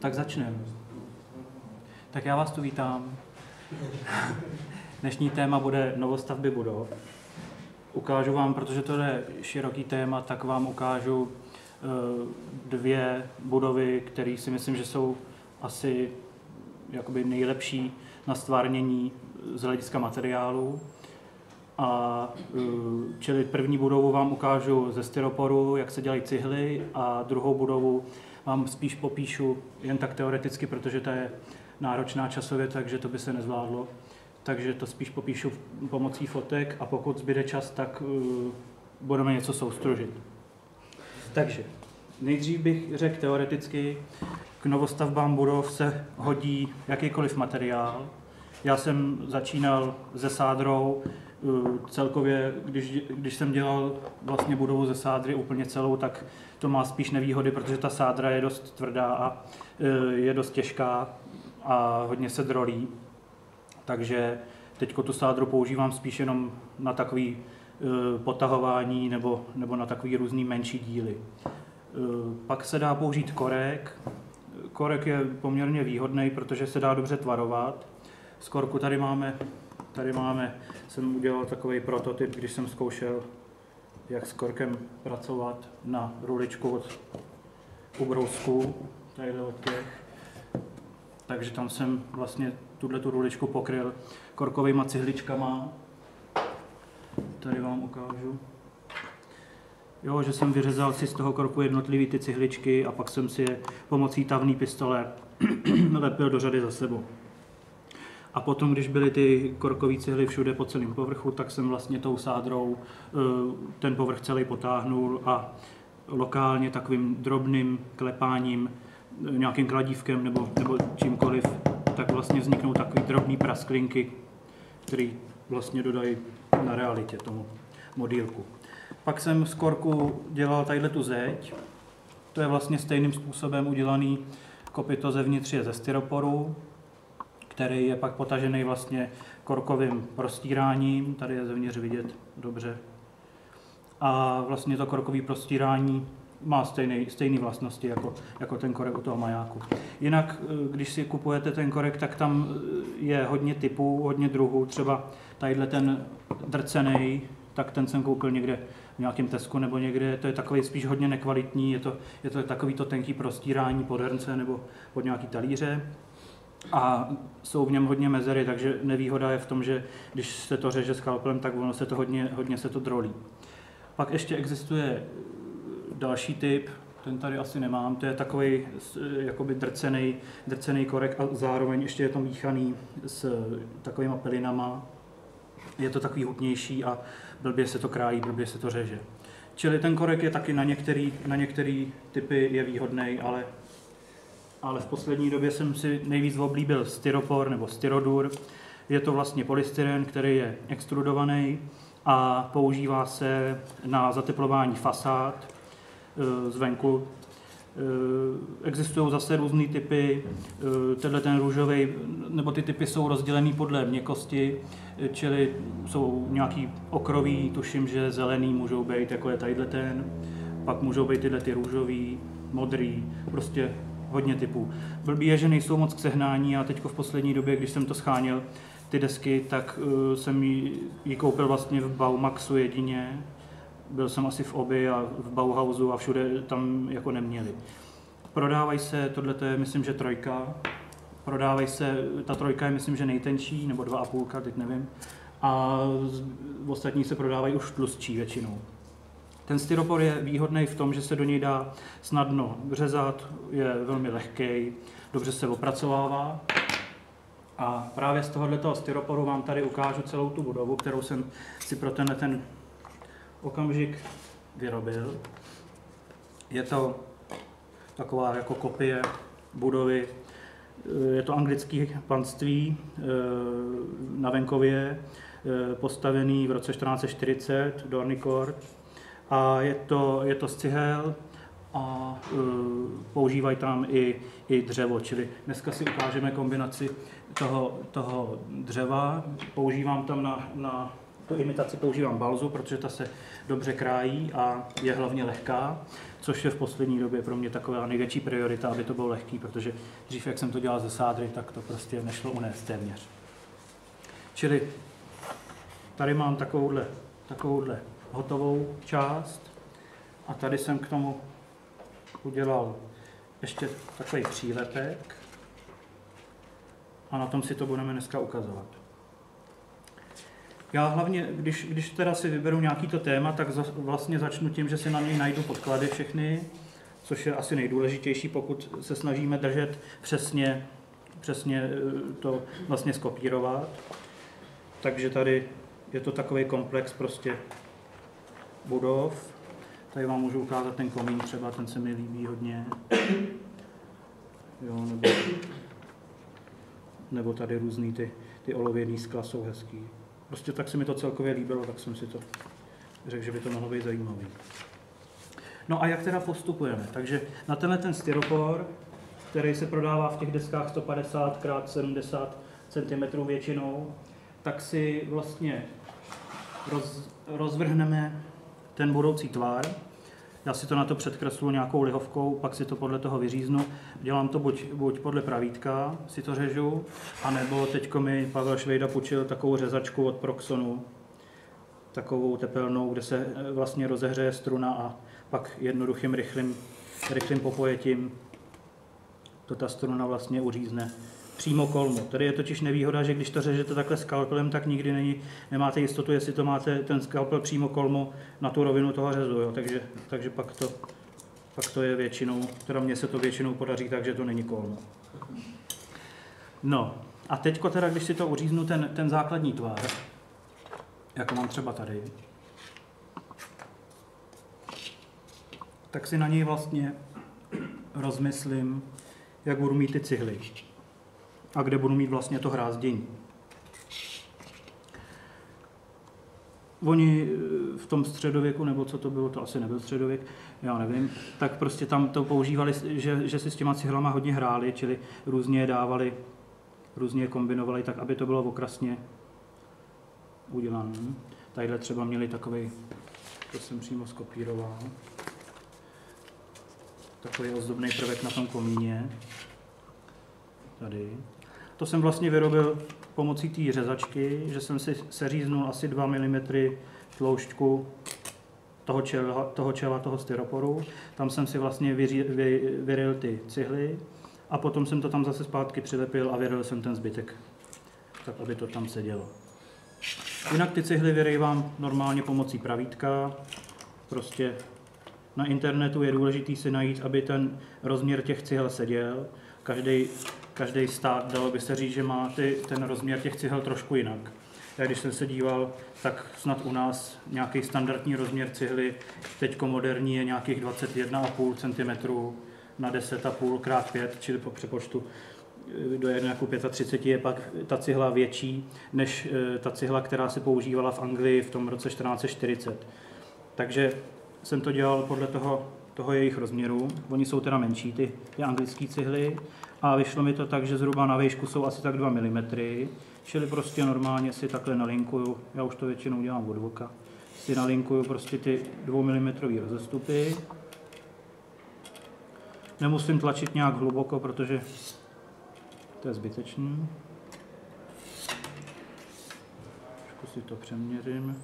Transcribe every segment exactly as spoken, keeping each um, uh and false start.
tak začneme. Tak já vás tu vítám. Dnešní téma bude novostavby budov. Ukážu vám, protože to je široký téma, tak vám ukážu dvě budovy, které si myslím, že jsou asi jakoby nejlepší na stvárnění z hlediska materiálu. A čili první budovu vám ukážu ze styroporu, jak se dělají cihly, a druhou budovu vám spíš popíšu jen tak teoreticky, protože ta je náročná časově, takže to by se nezvládlo. Takže to spíš popíšu pomocí fotek a pokud zbyde čas, tak uh, budeme něco soustružit. Takže nejdřív bych řekl teoreticky, k novostavbám budov se hodí jakýkoliv materiál. Já jsem začínal se sádrou, uh, celkově, když, když jsem dělal vlastně budovu ze sádry úplně celou, tak to má spíš nevýhody, protože ta sádra je dost tvrdá a uh, je dost těžká a hodně se drolí. Takže teď tu sádru používám spíš jenom na takový e, potahování nebo, nebo na takový různý menší díly. E, pak se dá použít korek. Korek je poměrně výhodný, protože se dá dobře tvarovat. Z korku tady máme, tady máme, jsem udělal takový prototyp, když jsem zkoušel, jak s korkem pracovat na ruličku od ubrousku, tadyhle od těch. Takže tam jsem vlastně tuto ruličku pokryl korkovýma cihličkama. Tady vám ukážu. Jo, že jsem vyřezal si z toho korku jednotlivý ty cihličky a pak jsem si je pomocí tavné pistole lepil do řady za sebou. A potom, když byly ty korkové cihly všude po celém povrchu, tak jsem vlastně tou sádrou ten povrch celý potáhnul a lokálně takovým drobným klepáním, nějakým kladívkem nebo, nebo čímkoliv, tak vlastně vzniknou takové drobné prasklinky, které vlastně dodají na realitě tomu modílku. Pak jsem z korku dělal tadyhle tu zeď. To je vlastně stejným způsobem udělaný kopyto zevnitř je ze styroporu, který je pak potažený vlastně korkovým prostíráním. Tady je zevnitř vidět dobře. A vlastně to korkové prostírání má stejné, stejné vlastnosti jako, jako ten korek u toho majáku. Jinak, když si kupujete ten korek, tak tam je hodně typů, hodně druhů. Třeba tadyhle ten drcený, tak ten jsem koupil někde v nějakém Tesku nebo někde. To je takový spíš hodně nekvalitní, je to, je to takový to tenký prostírání pod hrnce nebo pod nějaký talíře. A jsou v něm hodně mezery, takže nevýhoda je v tom, že když se to řeže skalpelem, tak ono se to hodně, hodně se to drolí. Pak ještě existuje další typ, ten tady asi nemám, to je takový jakoby drcený, drcený korek a zároveň ještě je to míchaný s takovýma pelinama. Je to takový hutnější a blbě se to krájí, blbě se to řeže. Čili ten korek je taky na některý, na některý typy je výhodný, ale, ale v poslední době jsem si nejvíc oblíbil styropor nebo styrodur. Je to vlastně polystyren, který je extrudovaný a používá se na zateplování fasád zvenku. Existují zase různé typy, tenhle ten růžový, nebo ty typy jsou rozdělený podle měkkosti, čili jsou nějaký okrový, tuším, že zelený můžou být, jako je tadyhle ten, pak můžou být tyhle ty růžový, modrý, prostě hodně typů. Blbý je, že nejsou moc k sehnání a teďko v poslední době, když jsem to scháněl, ty desky, tak uh, jsem ji, ji koupil vlastně v Baumaxu jedině. Byl jsem asi v Obi a v Bauhausu a všude tam jako neměli. Prodávají se, tohle je myslím, že trojka. Prodávají se, ta trojka je myslím, že nejtenčí, nebo dva a půlka, teď nevím. A v ostatní se prodávají už tlustší většinou. Ten styropor je výhodný v tom, že se do něj dá snadno řezat, je velmi lehký, dobře se opracovává. A právě z tohoto styroporu vám tady ukážu celou tu budovu, kterou jsem si pro tenhle ten okamžik vyrobil. Je to taková jako kopie budovy. Je to anglické panství na venkově, postavený v roce čtrnáct set čtyřicet, Dorney Court. A je to, je to z cihel a uh, používají tam i, i dřevo, čili dneska si ukážeme kombinaci toho, toho dřeva. Používám tam na, na tu imitaci používám balzu, protože ta se dobře krájí a je hlavně lehká, což je v poslední době pro mě taková největší priorita, aby to bylo lehký, protože dřív, jak jsem to dělal ze sádry, tak to prostě nešlo unést téměř. Čili tady mám takovouhle, takovouhle hotovou část a tady jsem k tomu udělal ještě takový přílepek a na tom si to budeme dneska ukazovat. Já hlavně, když, když teda si vyberu nějaký to téma, tak za, vlastně začnu tím, že si na něj najdu podklady všechny, což je asi nejdůležitější, pokud se snažíme držet přesně, přesně to vlastně skopírovat. Takže tady je to takový komplex prostě budov. Tady vám můžu ukázat ten komín třeba, ten se mi líbí hodně. Jo, nebo, nebo tady různý ty, ty olověný skla jsou hezký. Prostě tak se mi to celkově líbilo, tak jsem si to řekl, že by to mohlo být zajímavý. No a jak teda postupujeme? Takže na tenhle ten styropor, který se prodává v těch deskách sto padesát krát sedmdesát centimetrů většinou, tak si vlastně roz, rozvrhneme ten budoucí tvar. Já si to na to předkreslu nějakou lihovkou, pak si to podle toho vyříznu. Dělám to buď, buď podle pravítka, si to řežu, anebo teďko mi Pavel Švejda půjčil takovou řezačku od Proxonu, takovou tepelnou, kde se vlastně rozehřeje struna a pak jednoduchým rychlým, rychlým popojetím to ta struna vlastně uřízne přímo kolmo. Tady je totiž nevýhoda, že když to řežete takhle skalpelem, tak nikdy není, nemáte jistotu, jestli to máte ten skalpel přímo kolmo na tu rovinu toho řezu. Jo. Takže, takže pak, to, pak to je většinou, teda mně se to většinou podaří tak, že to není kolmo. No a teďko teda, když si to uříznu ten, ten základní tvar, jako mám třeba tady, tak si na něj vlastně rozmyslím, jak budu mít ty cihly a kde budu mít vlastně to hrázdění. Oni v tom středověku, nebo co to bylo, to asi nebyl středověk, já nevím, tak prostě tam to používali, že, že si s těma cihlama hodně hráli, čili různě je dávali, různě je kombinovali tak, aby to bylo okrasně udělané. Tadyhle třeba měli takovej, to jsem přímo skopíroval, takový ozdobný prvek na tom komíně. Tady. To jsem vlastně vyrobil pomocí té řezačky, že jsem si seříznul asi dva milimetry tloušťku toho čela, toho čela, toho styroporu. Tam jsem si vlastně vyří, vy, vyryl ty cihly a potom jsem to tam zase zpátky přilepil a vyryl jsem ten zbytek, tak aby to tam sedělo. Jinak ty cihly vyrývám normálně pomocí pravítka. Prostě na internetu je důležité si najít, aby ten rozměr těch cihel seděl. Každý Každý stát, dalo by se říct, že má ty, ten rozměr těch cihel trošku jinak. Já když jsem se díval, tak snad u nás nějaký standardní rozměr cihly, teďko moderní je nějakých dvacet jedna celá pět centimetru na deset celá pět krát pět, čili po přepočtu do jedna ku třiceti pěti je pak ta cihla větší než ta cihla, která se používala v Anglii v tom roce čtrnáct set čtyřicet. Takže jsem to dělal podle toho, toho jejich rozměru. Oni jsou teda menší, ty, ty anglické cihly. A vyšlo mi to tak, že zhruba na výšku jsou asi tak dva milimetry, čili prostě normálně si takhle nalinkuju, já už to většinou dělám od voka, si nalinkuju prostě ty dvoumilimetrové rozestupy. Nemusím tlačit nějak hluboko, protože to je zbytečný. Trošku si to přeměřím.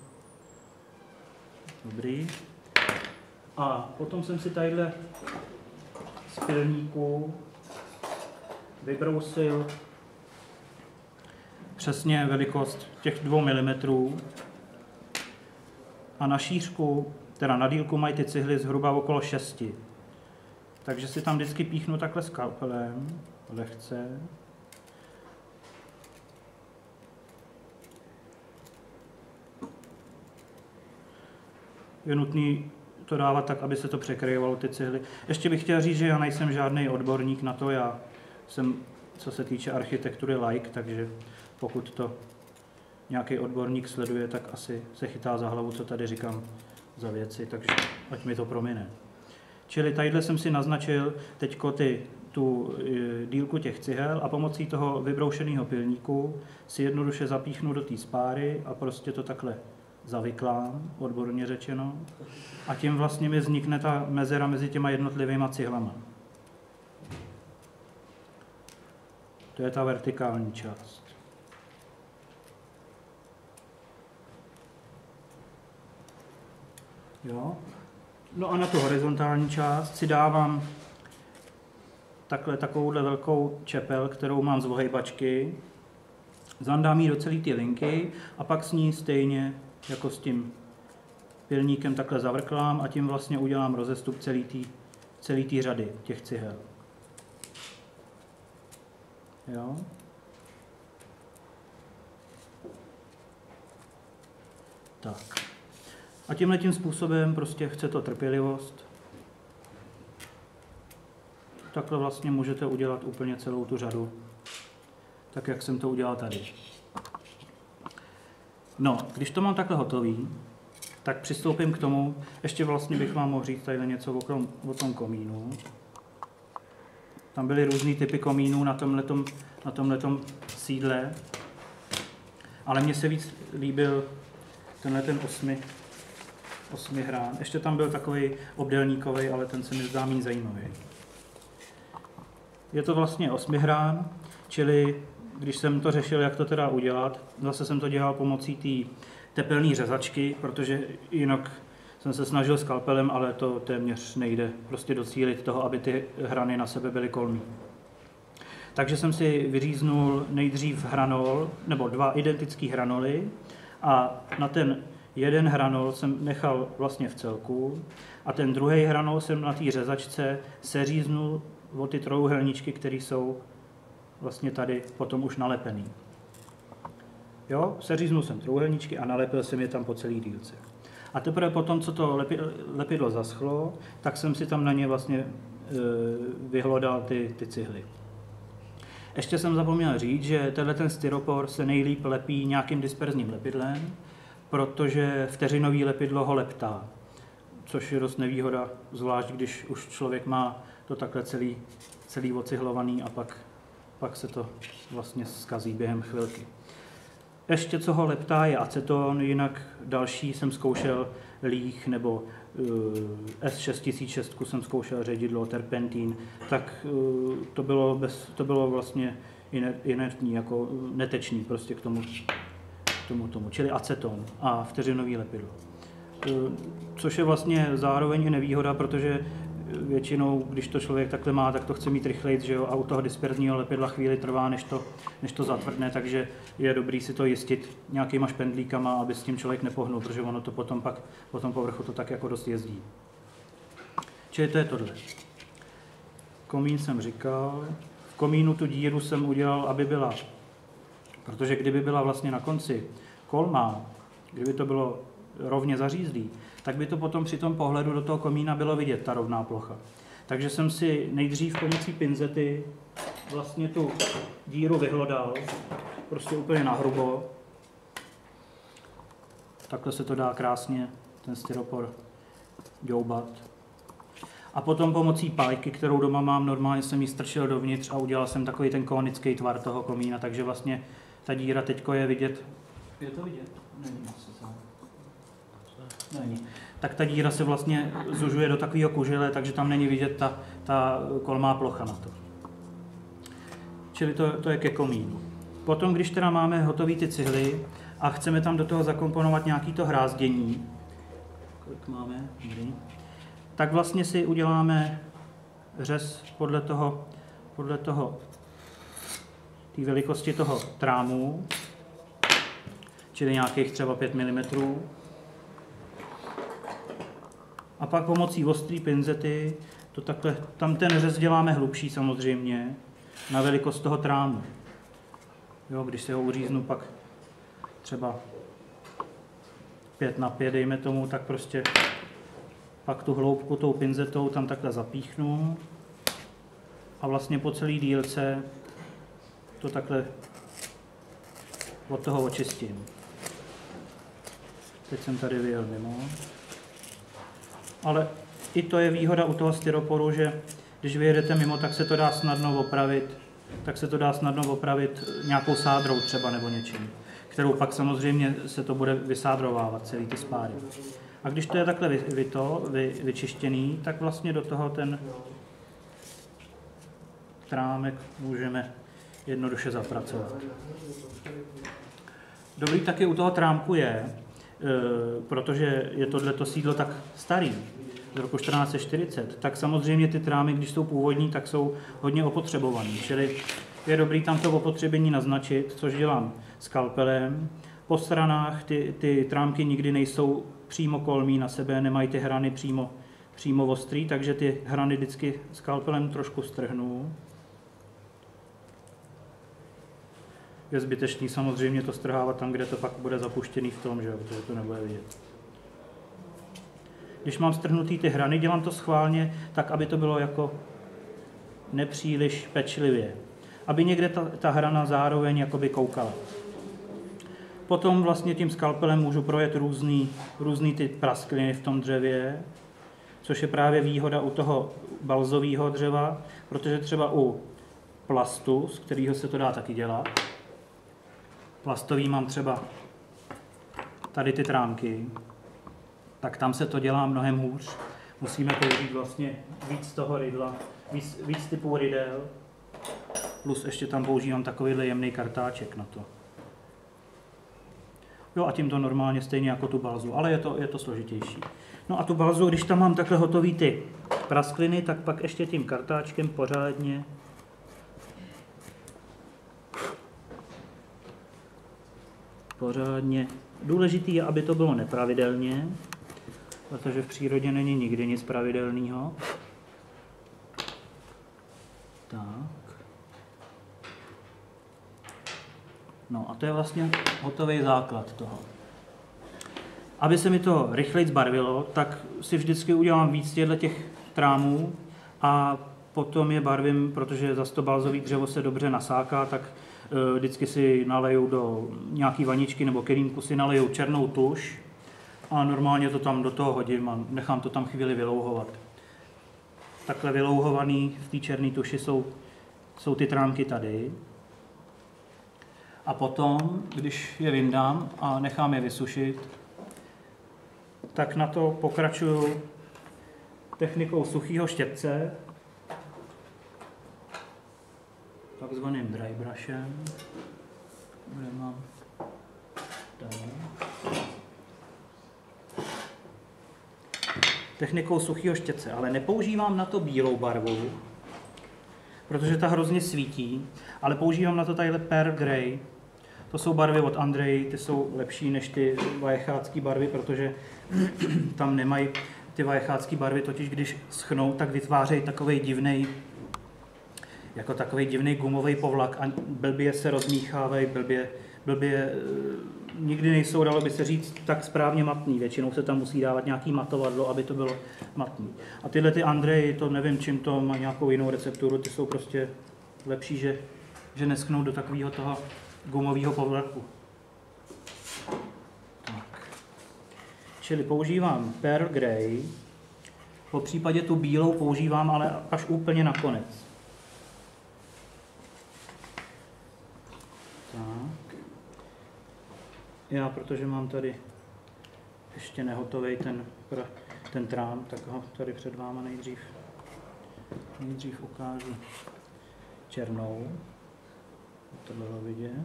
Dobrý. A potom jsem si tadyhle z pilníku vybrousil přesně velikost těch dvou milimetrů a na šířku, teda na dílku mají ty cihly zhruba okolo šesti. Takže si tam vždycky píchnu takhle skalpelem, lehce. Je nutný to dávat tak, aby se to překryvalo ty cihly. Ještě bych chtěl říct, že já nejsem žádný odborník na to, já jsem, co se týče architektury, laik, takže pokud to nějaký odborník sleduje, tak asi se chytá za hlavu, co tady říkám za věci, takže ať mi to promine. Čili tadyhle jsem si naznačil teďko ty, tu dílku těch cihel a pomocí toho vybroušeného pilníku si jednoduše zapíchnu do té spáry a prostě to takhle zavyklám, odborně řečeno, a tím vlastně mi vznikne ta mezera mezi těma jednotlivýma cihlama. To je ta vertikální část. Jo? No a na tu horizontální část si dávám takhle takovouhle velkou čepel, kterou mám z ohejbačky, zandám ji do celé ty linky a pak s ní stejně jako s tím pilníkem takhle zavrklám a tím vlastně udělám rozestup celý té celý té řady těch cihel. Jo? Tak. A tímhletím způsobem prostě chce to trpělivost. Takhle vlastně můžete udělat úplně celou tu řadu, tak jak jsem to udělal tady. No, když to mám takhle hotový, tak přistoupím k tomu, ještě vlastně bych vám mohl říct tady něco o, o tom komínu. Tam byly různý typy komínů na tomhletom, na tomhletom sídle, ale mně se víc líbil tenhle ten osmi, osmi hrán. Ještě tam byl takový obdélníkový, ale ten se mi zdá méně zajímavý. Je to vlastně osmi hrán, čili když jsem to řešil, jak to teda udělat, zase jsem to dělal pomocí té tepelné řezačky, protože jinak jsem se snažil skalpelem, ale to téměř nejde prostě docílit toho, aby ty hrany na sebe byly kolmý. Takže jsem si vyříznul nejdřív hranol, nebo dva identické hranoly a na ten jeden hranol jsem nechal vlastně v celku a ten druhý hranol jsem na té řezačce seříznul o ty trojúhelníčky, které jsou vlastně tady potom už nalepený. Jo, seříznul jsem trojúhelníčky a nalepil jsem je tam po celý dílce. A teprve potom, co to lepidlo zaschlo, tak jsem si tam na ně vlastně e, vyhlodal ty, ty cihly. Ještě jsem zapomněl říct, že tenhle ten styropor se nejlíp lepí nějakým disperzním lepidlem, protože vteřinový lepidlo ho leptá, což je dost nevýhoda, zvlášť když už člověk má to takhle celý, celý ocihlovaný a pak, pak se to vlastně zkazí během chvilky. Ještě co ho leptá je aceton, jinak další jsem zkoušel líh nebo uh, S šest tisíc šest jsem zkoušel ředidlo, terpentín, tak uh, to, bylo bez, to bylo vlastně inertní, jako netečný prostě k tomu, k tomu, tomu, čili aceton a vteřinový lepidlo. Uh, což je vlastně zároveň i nevýhoda, protože většinou, když to člověk takhle má, tak to chce mít rychleji, že jo, a u toho disperzního lepidla chvíli trvá, než to, než to zatvrdne, takže je dobrý si to jistit nějakýma špendlíkama, aby s tím člověk nepohnul, protože ono to potom pak po tom povrchu to tak jako dost jezdí. Čili to je tohle. Komín jsem říkal. V komínu tu díru jsem udělal, aby byla, protože kdyby byla vlastně na konci kolmá, kdyby to bylo rovně zařízlý, tak by to potom při tom pohledu do toho komína bylo vidět, ta rovná plocha. Takže jsem si nejdřív pomocí pinzety vlastně tu díru vyhlodal, prostě úplně nahrubo. Takhle se to dá krásně, ten styropor, ďoubat. A potom pomocí pájky, kterou doma mám, normálně jsem ji strčil dovnitř a udělal jsem takový ten konický tvar toho komína, takže vlastně ta díra teďko je vidět. Je to vidět? Není asi. Není. Tak ta díra se vlastně zužuje do takového kužele, takže tam není vidět ta, ta kolmá plocha na to. Čili to, to je ke komínu. Potom, když teda máme hotové ty cihly a chceme tam do toho zakomponovat nějaký to hrázdění, kolik máme, tak vlastně si uděláme řez podle toho, podle toho, té velikosti toho trámu, čili nějakých třeba pět milimetrů. A pak pomocí ostrý pinzety, to takhle, tam ten řez děláme hlubší samozřejmě, na velikost toho trámu. Jo, když si ho uříznu pak třeba pět na pět, dejme tomu, tak prostě pak tu hloubku tou pinzetou tam takhle zapíchnu a vlastně po celý dílce to takhle od toho očistím. Teď jsem tady vyjel mimo. Ale i to je výhoda u toho styroporu, že když vyjedete mimo, tak se to dá snadno opravit, tak se to dá snadno opravit nějakou sádrou třeba nebo něčím. kterou pak samozřejmě se to bude vysádrovávat, celý ty spáry. A když to je takhle vy, vy to, vy, vyčištěný, tak vlastně do toho ten trámek můžeme jednoduše zapracovat. Dobrý taky u toho trámku je, e, protože je tohleto sídlo tak starý, z roku čtrnáct set čtyřicet, tak samozřejmě ty trámy, když jsou původní, tak jsou hodně opotřebovaný. Čili je dobrý tam to opotřebení naznačit, což dělám skalpelem. Po stranách ty, ty trámky nikdy nejsou přímo kolmí na sebe, nemají ty hrany přímo, přímo ostrý, takže ty hrany vždycky skalpelem trošku strhnu. Je zbytečný samozřejmě to strhávat tam, kde to pak bude zapuštěný v tom, že jo, protože to nebude vidět. Když mám strhnutý ty hrany, dělám to schválně tak, aby to bylo jako nepříliš pečlivě. Aby někde ta, ta hrana zároveň jakoby koukala. Potom vlastně tím skalpelem můžu projet různý, různý ty praskliny v tom dřevě, což je právě výhoda u toho balzového dřeva, protože třeba u plastu, z kterého se to dá taky dělat, plastový mám třeba tady ty trámky, tak tam se to dělá mnohem hůř. Musíme použít vlastně víc toho rydla, víc, víc typů rydel, plus ještě tam používám takovýhle jemný kartáček na to. Jo, a tím to normálně stejně jako tu balzu, ale je to, je to složitější. No a tu balzu, když tam mám takhle hotový ty praskliny, tak pak ještě tím kartáčkem pořádně pořádně. Důležitý je, aby to bylo nepravidelně, protože v přírodě není nikdy nic pravidelného. Tak. No a to je vlastně hotový základ toho. Aby se mi to rychleji zbarvilo, tak si vždycky udělám víc těch trámů a potom je barvím, protože zase to balzový dřevo se dobře nasáká, tak vždycky si naleju do nějaký vaničky nebo kelímku si naleju černou tuš a normálně to tam do toho hodím a nechám to tam chvíli vylouhovat. Takhle vylouhovaný v té černé tuši jsou, jsou ty trámky tady. A potom, když je vyndám a nechám je vysušit, tak na to pokračuju technikou suchého štěpce, takzvaným dry brushem, kde mám tady. Technikou suchého štětce, ale nepoužívám na to bílou barvu, protože ta hrozně svítí, ale používám na to tadyhle Pearl Grey. To jsou barvy od Andrej, ty jsou lepší než ty vajechácké barvy, protože tam nemají ty vajechácké barvy, totiž když schnou, tak vytvářejí takovej divnej, jako takový divný gumový povlak a blbě se rozmíchávají, blbě, blbě nikdy nejsou, dalo by se říct, tak správně matný. Většinou se tam musí dávat nějaký matovadlo, aby to bylo matný. A tyhle ty Andrej, to nevím, čím to má nějakou jinou recepturu, ty jsou prostě lepší, že, že neschnou do takového toho gumového povlaku. Tak. Čili používám Pearl Grey, po případě tu bílou používám, ale až úplně nakonec. Tak. Já, protože mám tady ještě nehotový ten, ten trám, tak ho tady před váma nejdřív, nejdřív ukážu černou. To bylo vidět.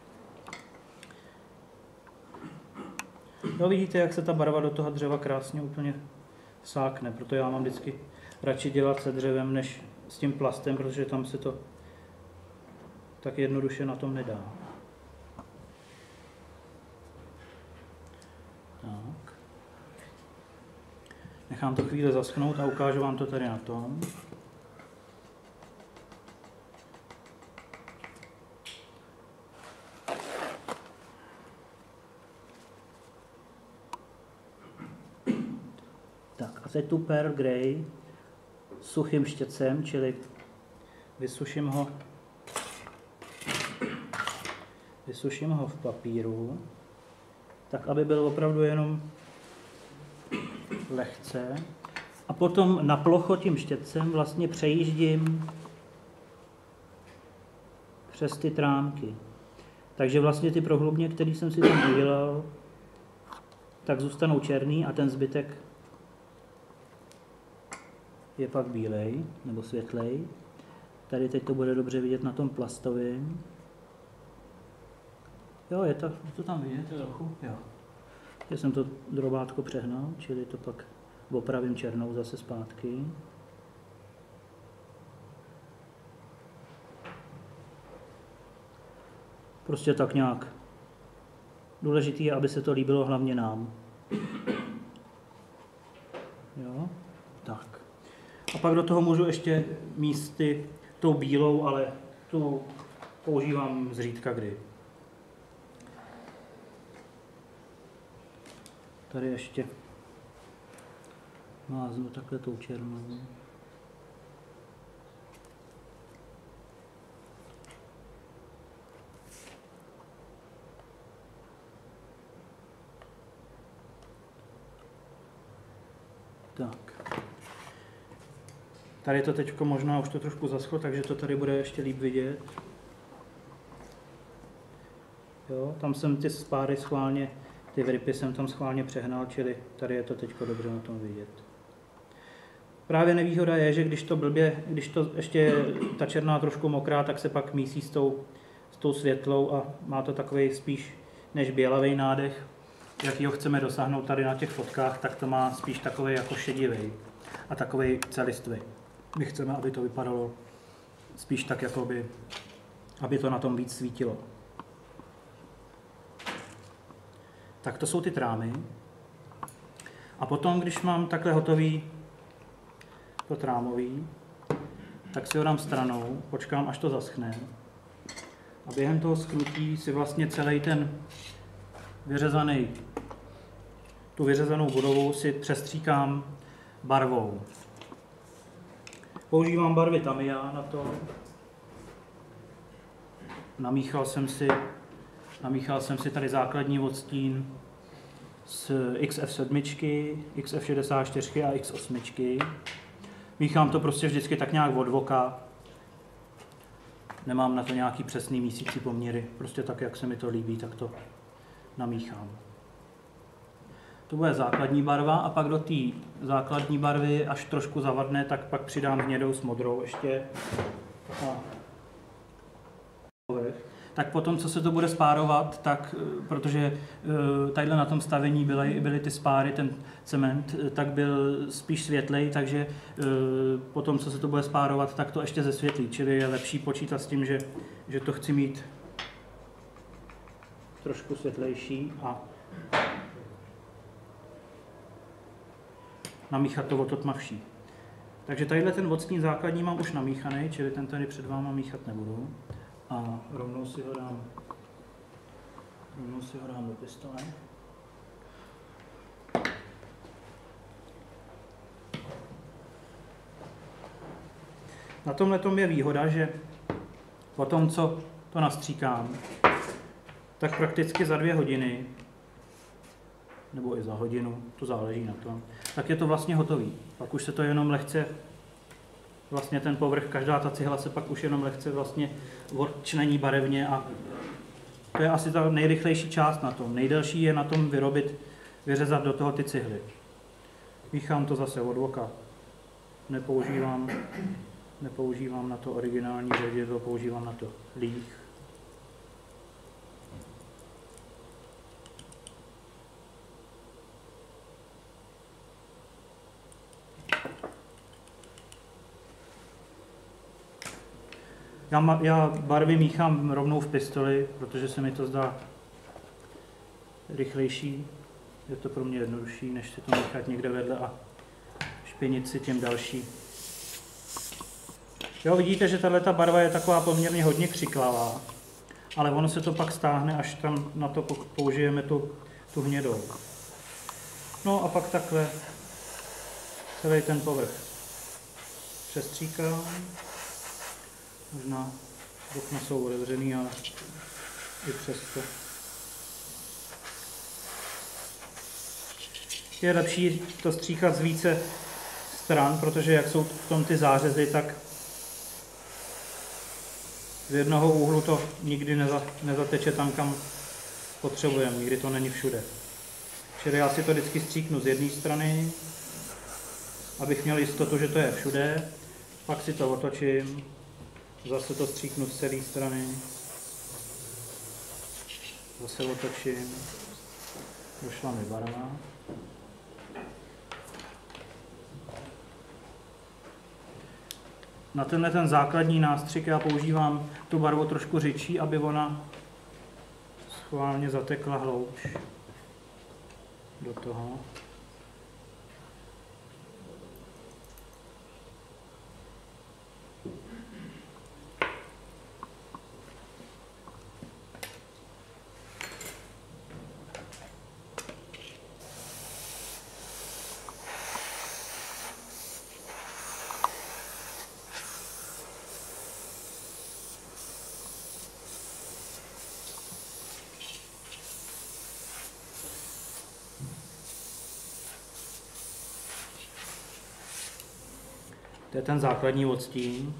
No, vidíte, jak se ta barva do toho dřeva krásně úplně sákne, proto já mám vždycky radši dělat se dřevem, než s tím plastem, protože tam se to tak jednoduše na tom nedá. Tak. Nechám to chvíli zaschnout a ukážu vám to tady na tom. Tak a teď tu Pearl Grey suchým štětcem, čili vysuším ho, vysuším ho v papíru, tak aby byl opravdu jenom lehce. A potom na plocho tím štětcem vlastně přejíždím přes ty trámky. Takže vlastně ty prohlubně, které jsem si tam udělal, tak zůstanou černý a ten zbytek je pak bílej nebo světlej. Tady teď to bude dobře vidět na tom plastovém. Jo, je to, je to tam vidět trochu. Jo. Já jsem to drobátko přehnal, čili to pak opravím černou zase zpátky. Prostě tak nějak. Důležitý je, aby se to líbilo hlavně nám. Jo, tak. A pak do toho můžu ještě místy tou bílou, ale tu používám zřídka kdy. Tady ještě máznu takhle tou černou. Tak. Tady to teď možná už to trošku zaschlo, takže to tady bude ještě líp vidět. Jo, tam jsem ty spáry schválně, ty vrypy jsem tam schválně přehnal, čili tady je to teď dobře na tom vidět. Právě nevýhoda je, že když to blbě, když to ještě ta černá trošku mokrá, tak se pak mísí s tou, s tou světlou a má to takový spíš než bělavý nádech. Jakýho chceme dosáhnout tady na těch fotkách, tak to má spíš takový jako šedivý a takový celistvý. My chceme, aby to vypadalo spíš tak, jakoby, aby to na tom víc svítilo. Tak to jsou ty trámy. A potom, když mám takhle hotový to trámový, tak si ho dám stranou, počkám, až to zaschne. A během toho sknutí si vlastně celý ten vyřezaný, tu vyřezanou budovu si přestříkám barvou. Používám barvy Tamiya na to. Namíchal jsem si, namíchal jsem si tady základní odstín z X F sedm, X F šedesát čtyři a X osm. Míchám to prostě vždycky tak nějak od voka. Nemám na to nějaký přesný mísící poměry. Prostě tak, jak se mi to líbí, tak to namíchám. To bude základní barva a pak do té základní barvy, až trošku zavadne, tak pak přidám hnědou s modrou ještě. A tak potom, co se to bude spárovat, tak protože tadyhle na tom stavení byly, byly ty spáry, ten cement, tak byl spíš světlej, takže potom, co se to bude spárovat, tak to ještě zesvětlí, čili je lepší počítat s tím, že, že to chci mít trošku světlejší a namíchat to o to tmavší. Takže tadyhle ten odstín základní mám už namíchaný, čili ten tady před váma míchat nebudu. A rovnou si ho dám, rovnou si ho dám do pistole. Na tomhle tom je výhoda, že po tom, co to nastříkám, tak prakticky za dvě hodiny, nebo i za hodinu, to záleží na tom, tak je to vlastně hotový. Pak už se to jenom lehce, vlastně ten povrch, každá ta cihla se pak už jenom lehce vlastně odčlení barevně a to je asi ta nejrychlejší část na tom. Nejdelší je na tom vyrobit, vyřezat do toho ty cihly. Míchám to zase od voka. Nepoužívám, nepoužívám na to originální řadidlo, používám na to líh. Já, já barvy míchám rovnou v pistoli, protože se mi to zdá rychlejší. Je to pro mě jednodušší, než si to míchat někde vedle a špinit si tím další. Jo, vidíte, že tato barva je taková poměrně hodně křiklavá, ale ono se to pak stáhne, až tam na to použijeme tu, tu hnědou. No a pak takhle celý ten povrch přestříkám. Možná okna jsou otevřený, ale i přesto. Je lepší to stříkat z více stran, protože jak jsou v tom ty zářezy, tak z jednoho úhlu to nikdy neza, nezateče tam, kam potřebujeme, nikdy to není všude. Čili já si to vždycky stříknu z jedné strany, abych měl jistotu, že to je všude, pak si to otočím, zase to stříknu z celé strany, zase otočím, došla mi barva. Na tenhle ten základní nástřik já používám tu barvu trošku řidší, aby ona schválně zatekla hloubš do toho. To je ten základní odstín.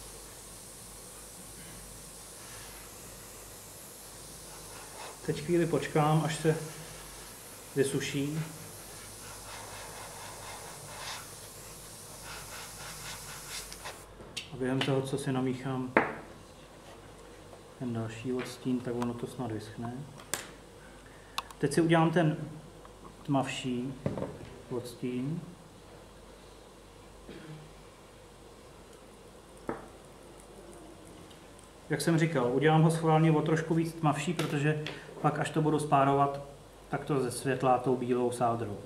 Teď chvíli počkám, až se vysuší. A během toho, co si namíchám ten další odstín, tak ono to snad vyschne. Teď si udělám ten tmavší odstín. Jak jsem říkal, udělám ho schválně o trošku víc tmavší, protože pak, až to budu spárovat, tak to zesvětlá tou bílou sádrou.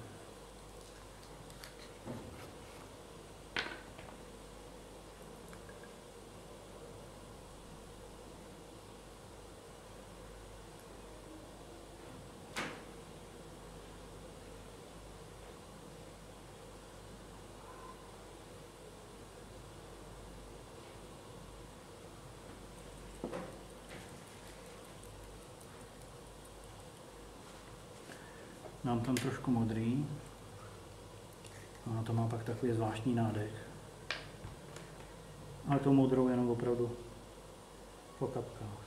Dám tam trošku modrý. Ono to má pak takový zvláštní nádech. Ale tou modrou jenom opravdu po kapkách.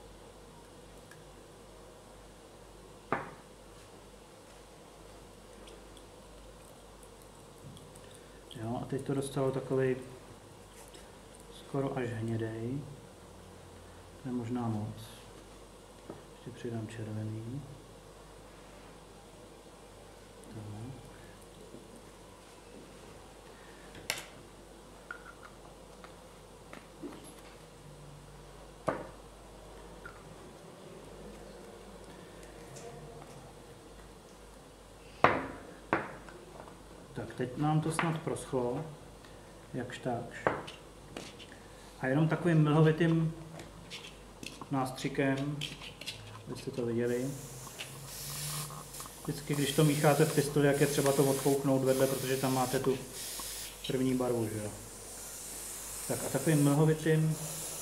Jo, a teď to dostalo takový skoro až hnědej. To je možná moc. Ještě přidám červený. Tak, teď nám to snad proschlo, jakž takž. A jenom takovým mlhovitým nástřikem, abyste to viděli. Vždycky, když to mícháte v pistoli, jak je třeba to odfouknout vedle, protože tam máte tu první barvu, že jo. Tak a takovým mlhovitým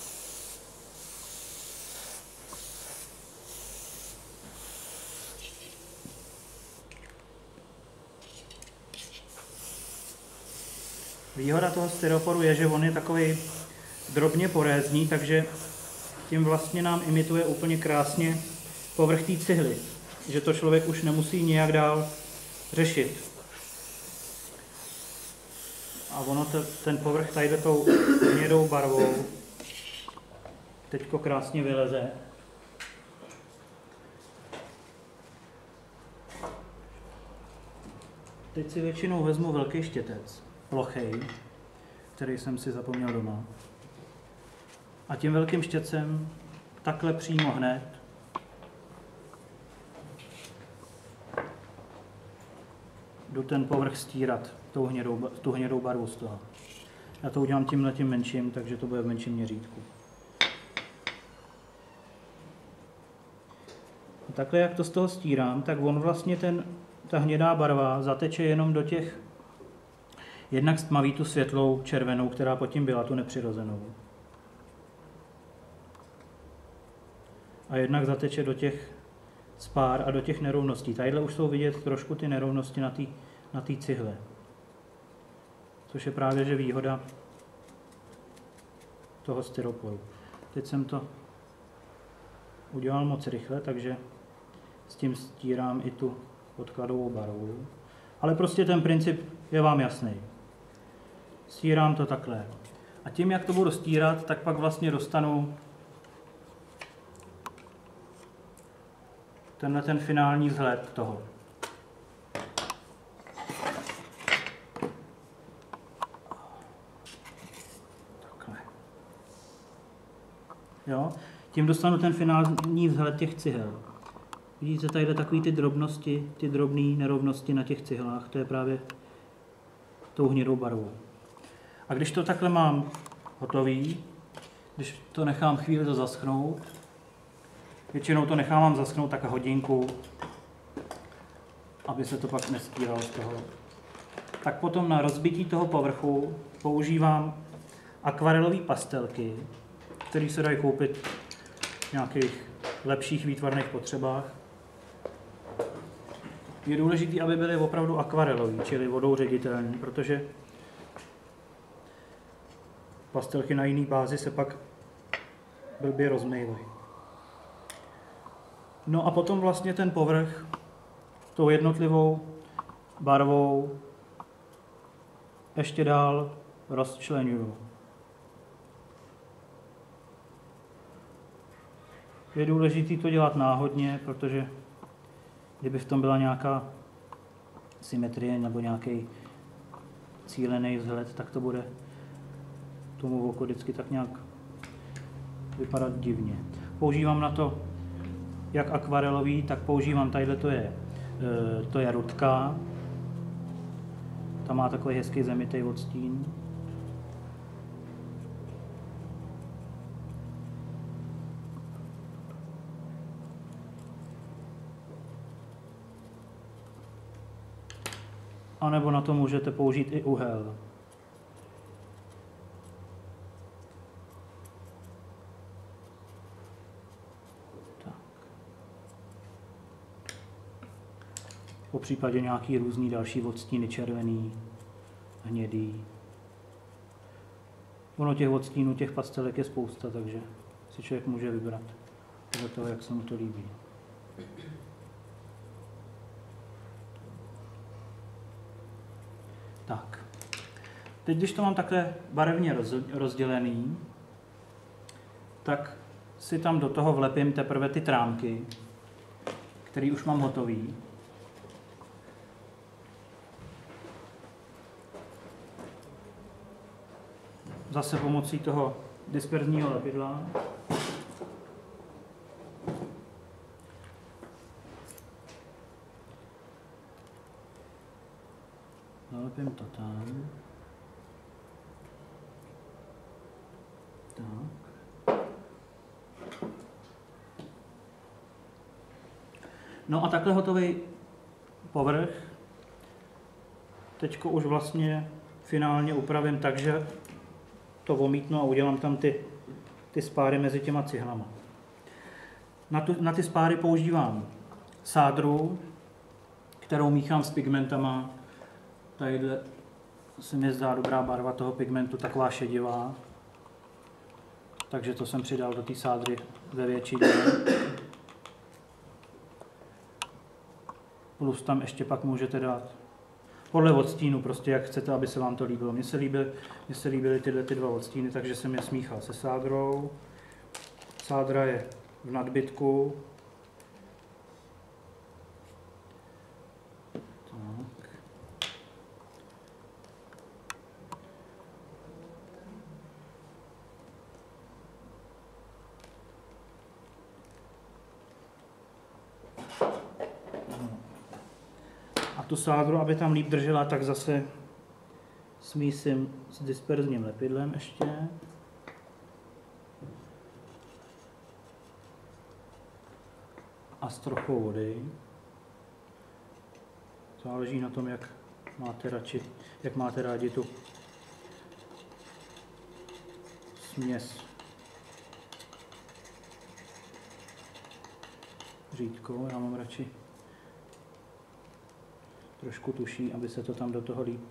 výhoda toho styroporu je, že on je takový drobně porézný, takže tím vlastně nám imituje úplně krásně povrch té cihly. Že to člověk už nemusí nějak dál řešit. A ono to, ten povrch tady tou hnědou barvou teďko krásně vyleze. Teď si většinou vezmu velký štětec, plochej, který jsem si zapomněl doma. A tím velkým štětcem takhle přímo hned jdu ten povrch stírat, tou hnědou, tu hnědou barvu z toho. Já to udělám tímhletím menším, takže to bude v menším měřítku. A takhle, jak to z toho stírám, tak on vlastně ten, ta hnědá barva zateče jenom do těch, jednak stmaví tu světlou červenou, která pod tím byla, tu nepřirozenou. A jednak zateče do těch spár a do těch nerovností. Tadyhle už jsou vidět trošku ty nerovnosti na té na té cihle. Což je právě že výhoda toho styroporu. Teď jsem to udělal moc rychle, takže s tím stírám i tu podkladovou barvu. Ale prostě ten princip je vám jasný. Stírám to takhle. A tím, jak to budu stírat, tak pak vlastně dostanu tenhle ten finální vzhled toho. Takhle. Jo? Tím dostanu ten finální vzhled těch cihel. Vidíte tady takový ty drobnosti, ty drobné nerovnosti na těch cihlách, to je právě tou hnědou barvou. A když to takhle mám hotový, když to nechám chvíli to zaschnout, většinou to nechávám zaschnout tak hodinku, aby se to pak nestíralo z toho. Tak potom na rozbití toho povrchu používám akvarelové pastelky, které se dají koupit v nějakých lepších výtvarných potřebách. Je důležité, aby byly opravdu akvarelový, čili vodou ředitelný, protože pastelky na jiný bázi se pak blbě rozmývají. No a potom vlastně ten povrch tou jednotlivou barvou ještě dál rozčleňuju. Je důležité to dělat náhodně, protože kdyby v tom byla nějaká symetrie nebo nějaký cílený vzhled, tak to bude tomu oku vždycky tak nějak vypadat divně. Používám na to jak akvarelový, tak používám, tadyhle to je, to je rudka. Ta má takový hezký zemitý odstín. A nebo na to můžete použít i uhel. Tak. Po případě nějaký různý další odstíny, červený, hnědý. Ono těch odstínů, těch pastelek je spousta, takže si člověk může vybrat podle toho, jak se mu to líbí. Tak. Teď, když to mám takhle barevně rozdělený, tak si tam do toho vlepím teprve ty trámky, které už mám hotový. Zase pomocí toho disperzního lepidla. Nalepím to tam. Tak. No a takhle hotový povrch teďko už vlastně finálně upravím tak, že to omítnu a udělám tam ty, ty spáry mezi těma cihlama. Na, tu, na ty spáry používám sádru, kterou míchám s pigmentama. Tadyhle se mi zdá dobrá barva toho pigmentu, taková šedivá. Takže to jsem přidal do té sádry ve většině. Plus tam ještě pak můžete dát podle odstínu, prostě jak chcete, aby se vám to líbilo. Mně se líbily, mně se líbily tyhle ty dva odstíny, takže jsem je smíchal se sádrou. Sádra je v nadbytku. Tak. A tu sádru, aby tam líp držela, tak zase smísím s disperzním lepidlem ještě. A s trochou vody. Záleží na tom, jak máte radši, jak máte rádi tu směs řídkou. Já mám radši trošku tuší, aby se to tam do toho líp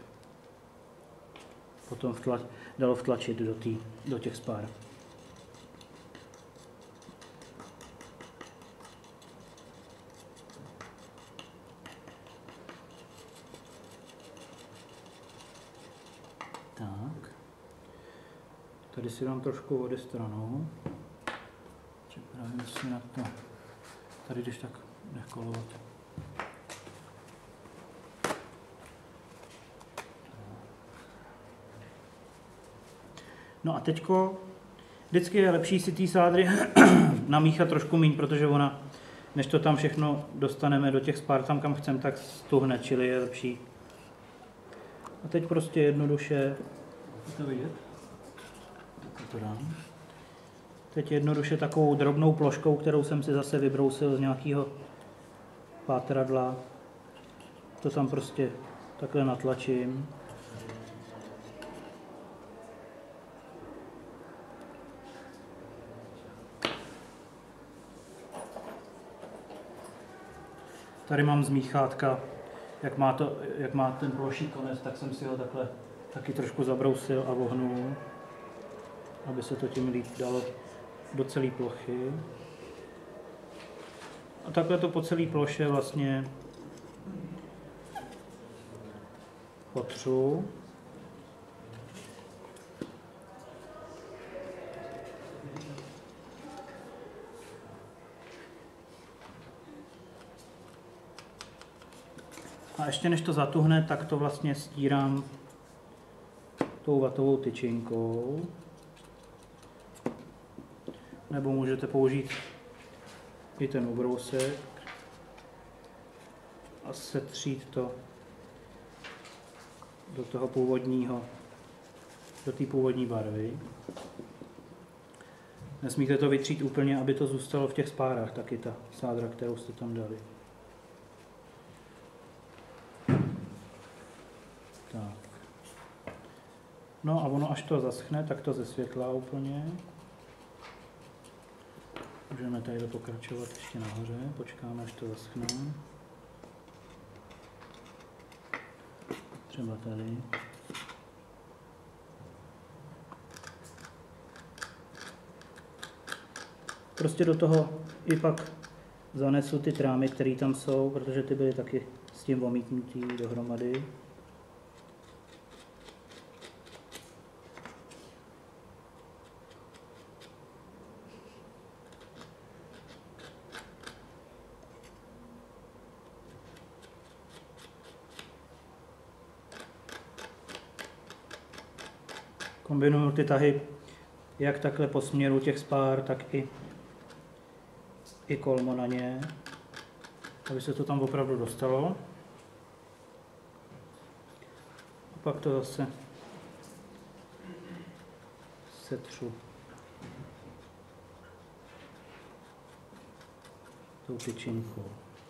potom vtla, dalo vtlačit do, tý, do těch spár. Tak. Tady si dám trošku vody stranou. Připravím si na to. Tady když tak nech kolovat. No a teďko, vždycky je lepší si té sádry namíchat trošku míň, protože ona, než to tam všechno dostaneme do těch spár tam, kam chcem, tak stuhne, čili je lepší. A teď prostě jednoduše, je to vidět? To dám. Teď jednoduše takovou drobnou ploškou, kterou jsem si zase vybrousil z nějakého pátradla, to tam prostě takhle natlačím. Tady mám z míchátka, jak má, to, jak má ten ploší konec, tak jsem si ho takhle taky trošku zabrousil a vohnul, aby se to tím líp dalo do celé plochy. A takhle to po celé ploše vlastně potřu. A ještě než to zatuhne, tak to vlastně stírám tou vatovou tyčinkou. Nebo můžete použít i ten ubrousek a setřít to do toho původního, do té původní barvy. Nesmíte to vytřít úplně, aby to zůstalo v těch spárách, taky ta sádra, kterou jste tam dali. Tak. No a ono, až to zaschne, tak to zesvětlá úplně. Můžeme tady pokračovat ještě nahoře, počkáme, až to zaschne. Třeba tady. Prostě do toho i pak zanesu ty trámy, které tam jsou, protože ty byly taky s tím omítnutý dohromady. Kombinuju ty tahy jak takhle po směru těch spár, tak i, i kolmo na ně, aby se to tam opravdu dostalo. A pak to zase setřu tou tyčinkou.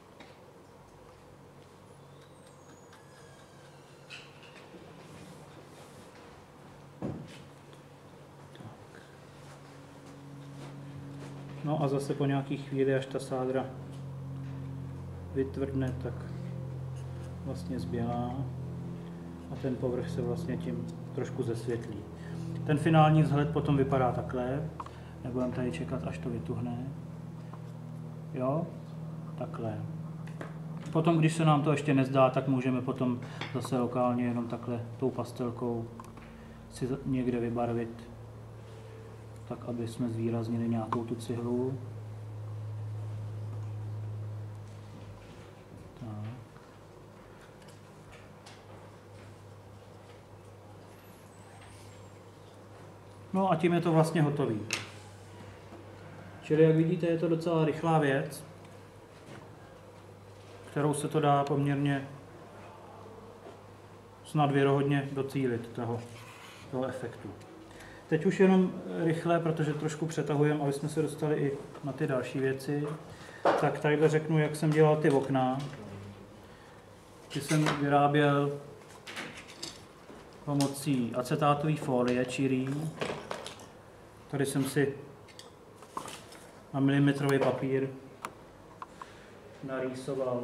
No a zase po nějaký chvíli, až ta sádra vytvrdne, tak vlastně zbělá a ten povrch se vlastně tím trošku zesvětlí. Ten finální vzhled potom vypadá takhle, nebudeme tady čekat, až to vytuhne. Jo, takhle. Potom, když se nám to ještě nezdá, tak můžeme potom zase lokálně jenom takhle tou pastelkou si někde vybarvit, tak aby jsme zvýraznili nějakou tu cihlu. Tak. No a tím je to vlastně hotový. Čili jak vidíte, je to docela rychlá věc, kterou se to dá poměrně snad věrohodně docílit toho, toho efektu. Teď už jenom rychle, protože trošku přetahujeme, aby jsme se dostali i na ty další věci. Tak tadyhle řeknu, jak jsem dělal ty okna. Ty jsem vyráběl pomocí acetátové folie čirý. Tady jsem si na milimetrový papír narýsoval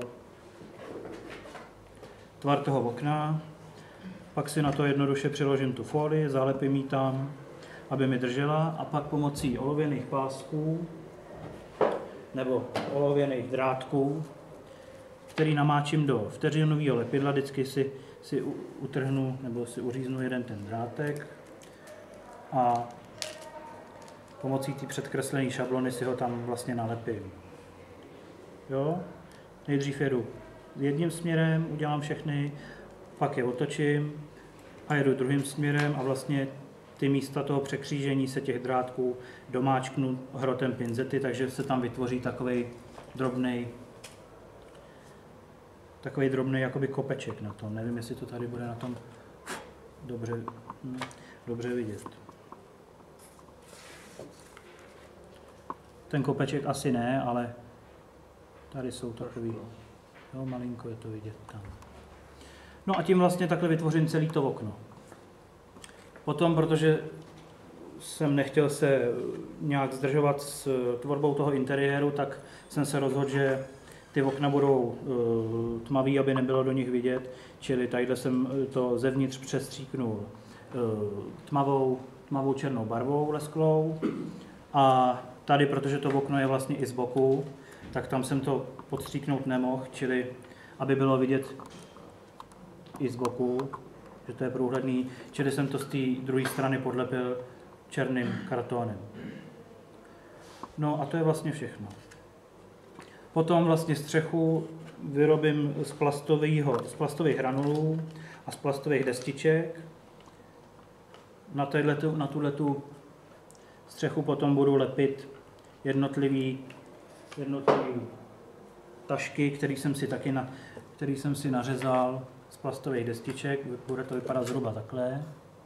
tvar toho okna. Pak si na to jednoduše přiložím tu folii, zalepím ji tam, aby mi držela, a pak pomocí olověných pásků nebo olověných drátků, který namáčím do vteřinového lepidla, vždycky si si utrhnu nebo si uříznu jeden ten drátek a pomocí té předkreslené šablony si ho tam vlastně nalepím. Jo? Nejdřív jedu jedním směrem, udělám všechny, pak je otočím a jedu druhým směrem a vlastně ty místa toho překřížení se těch drátků domáčknu hrotem pinzety, takže se tam vytvoří takový drobný takový drobný jakoby kopeček na tom. Nevím, jestli to tady bude na tom dobře, hm, dobře vidět. Ten kopeček asi ne, ale tady jsou takový, jo, malinko je to vidět tam. No a tím vlastně takhle vytvořím celý to okno. Potom, protože jsem nechtěl se nějak zdržovat s tvorbou toho interiéru, tak jsem se rozhodl, že ty okna budou uh, tmavý, aby nebylo do nich vidět, čili tadyhle jsem to zevnitř přestříknul uh, tmavou, tmavou černou barvou lesklou a tady, protože to okno je vlastně i z boku, tak tam jsem to podstříknout nemohl, čili aby bylo vidět i z boku, že to je průhledný, čili jsem to z té druhé strany podlepil černým kartónem. No a to je vlastně všechno. Potom vlastně střechu vyrobím z plastového, z plastových granulů a z plastových destiček. Na, téhletu, na tuhletu střechu potom budu lepit jednotlivý, jednotlivý tašky, který jsem si taky na, který jsem si nařezal z plastových destiček. Bude to vypadat zhruba takhle.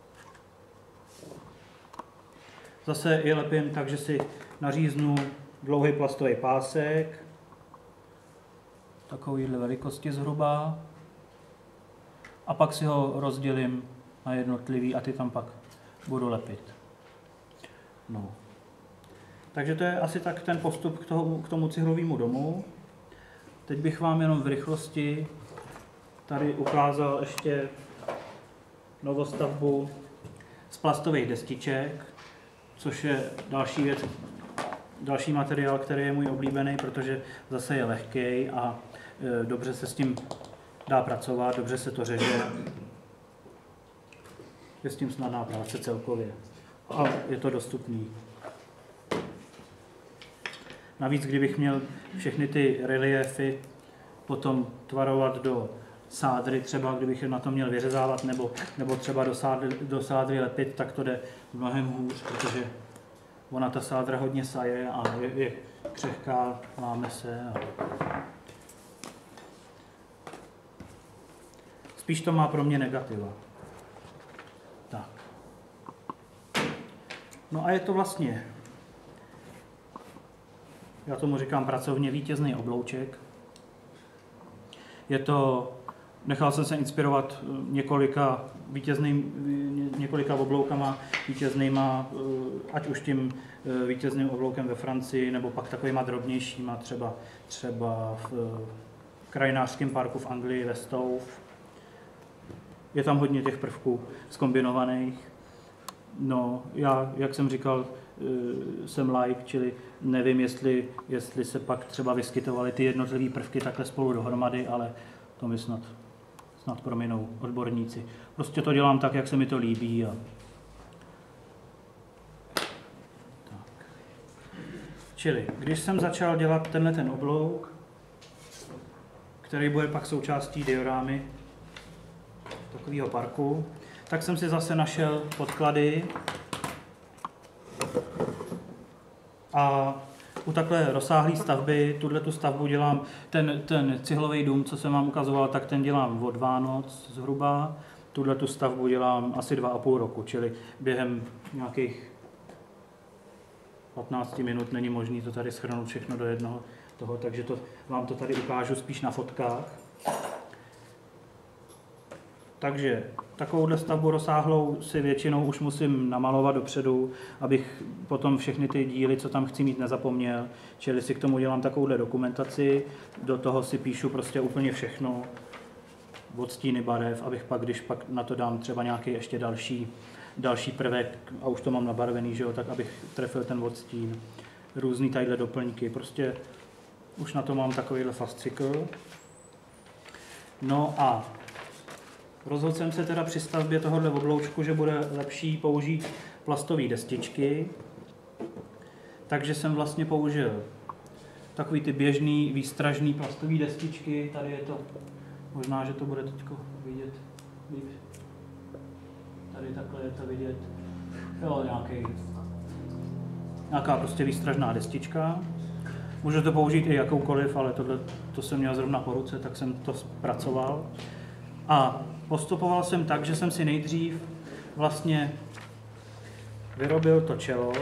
Zase je lepím tak, že si naříznu dlouhý plastový pásek, takovýhle velikosti zhruba, a pak si ho rozdělím na jednotlivý a ty tam pak budu lepit. No. Takže to je asi tak ten postup k, toho, k tomu cihlovému domu. Teď bych vám jenom v rychlosti tady ukázal ještě novostavbu z plastových destiček, což je další věc, další materiál, který je můj oblíbený, protože zase je lehký a e, dobře se s tím dá pracovat, dobře se to řeže. Je s tím snadná práce celkově a je to dostupný. Navíc, kdybych měl všechny ty reliéfy potom tvarovat do sádry, třeba kdybych je na to měl vyřezávat, nebo, nebo třeba do sádry, do sádry lepit, tak to jde mnohem hůř, protože ona ta sádra hodně saje a je, je křehká, láme se. A... Spíš to má pro mě negativa. Tak. No a je to vlastně, já tomu říkám pracovně, vítězný oblouček. Je to, nechal jsem se inspirovat několika vítězným, několika obloukama vítěznýma, ať už tím vítězným obloukem ve Francii, nebo pak takovýma drobnějšíma, třeba, třeba v krajinářském parku v Anglii, ve Stowe. Je tam hodně těch prvků zkombinovaných. No, já, jak jsem říkal, jsem like, čili nevím, jestli, jestli se pak třeba vyskytovaly ty jednotlivé prvky takhle spolu dohromady, ale to mi snad, snad prominou odborníci. Prostě to dělám tak, jak se mi to líbí. A... Tak. Čili, když jsem začal dělat tenhle ten oblouk, který bude pak součástí diorámy takového parku, tak jsem si zase našel podklady a u takhle rozsáhlé stavby, tuto stavbu dělám, ten, ten cihlový dům, co jsem vám ukazoval, tak ten dělám od Vánoc zhruba, tuto stavbu dělám asi dva a půl roku, čili během nějakých patnáct minut není možné to tady shrnout všechno do jednoho toho, takže to, vám to tady ukážu spíš na fotkách. Takže takovouhle stavbu rozsáhlou si většinou už musím namalovat dopředu, abych potom všechny ty díly, co tam chci mít, nezapomněl. Čili si k tomu dělám takovouhle dokumentaci, do toho si píšu prostě úplně všechno, odstíny barev, abych pak, když pak na to dám třeba nějaký ještě další, další prvek, a už to mám nabarvený, že jo, tak abych trefil ten odstín. Různý tadyhle doplňky, prostě už na to mám takovýhle fascikl. No a Rozhodl jsem se teda při stavbě tohohle obloučku, že bude lepší použít plastové destičky. Takže jsem vlastně použil takový ty běžný výstražný plastové destičky. Tady je to, možná, že to bude teď vidět líp. Tady takhle je to vidět. Jo, nějaký, nějaká prostě výstražná destička. Můžu to použít i jakoukoliv, ale tohle, to jsem měl zrovna po ruce, tak jsem to zpracoval. A postupoval jsem tak, že jsem si nejdřív vlastně vyrobil to čelo.